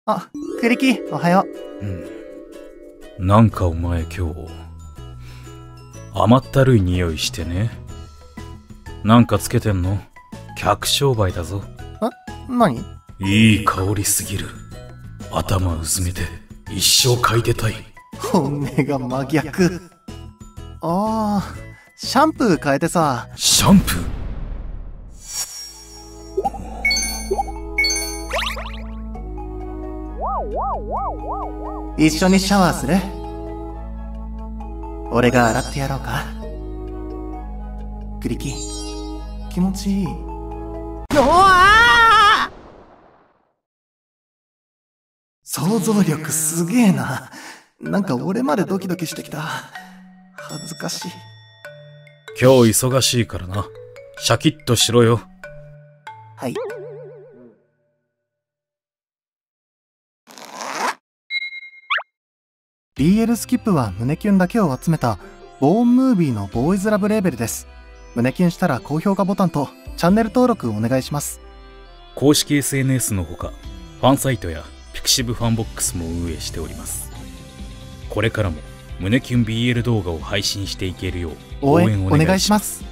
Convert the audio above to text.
あ、栗木、おはよう。なんかお前今日、甘ったるい匂いしてね。なんかつけてんの？客商売だぞ。 何？ いい香りすぎる。頭うずめて一生嗅いでたい。 本音が真逆。シャンプー変えてさ。 シャンプー？ 一緒にシャワーする？俺が洗ってやろうか。栗木、気持ちいい？想像力すげえな。なんか俺までドキドキしてきた。恥ずかしい。 今日忙しいからな。シャキッとしろよ。 はい。BL スキップは胸キュンだけを集めたボーンムービーのボーイズラブレーベルです。胸キュンしたら高評価ボタンとチャンネル登録お願いします。 公式 SNS のほか、ファンサイトやピクシブファンボックスも運営しております。これからも胸キュン BL 動画を配信していけるよう応援お願いします。